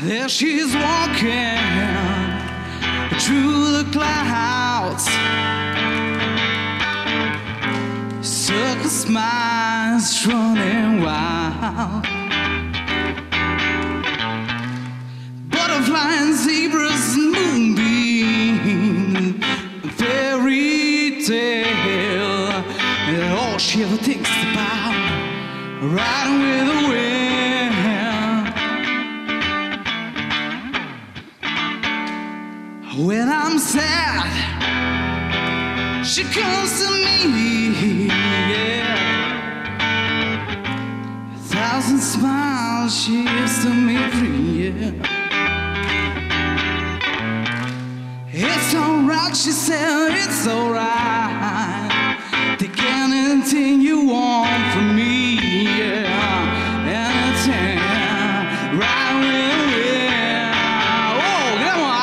There she's walking through the clouds, circus smiles running wild, butterfly and zebras and moonbeams, fairy tale, and all she ever thinks about, riding with the wind. When I'm sad, she comes to me, yeah. 1,000 smiles she gives to me free, yeah. It's alright, she said, it's alright. Take anything you want from me, yeah. Anything, right with the wind. Oh, come on.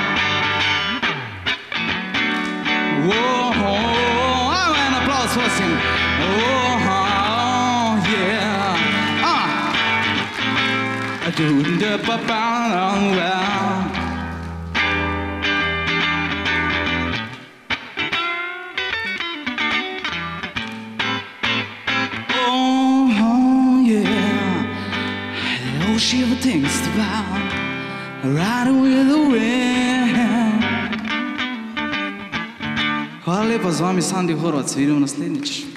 Whoa, an applause for singing. Oh, yeah. Do the papa well. Oh, yeah. All she ever thinks about, riding with the wind. Hvala lepa, z vami Sandi Horvac, vidimo naslednjič.